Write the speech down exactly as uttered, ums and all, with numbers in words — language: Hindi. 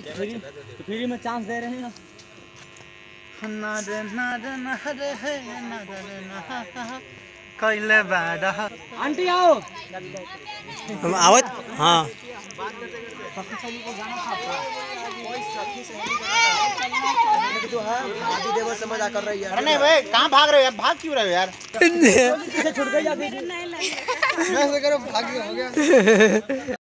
फ्री फ्री में चांस दे रहे हैं ना रे ना रे ना रे है ना रे ना कइले बाड़ा। आंटी आओ हम आवत। हाँ जो है शादी देवर समझ आ कर रही है। नहीं भाई कहाँ भाग रहे हो यार, भाग क्यों रहे हो यार? छुट गई। मैं से करो भाग हो गया।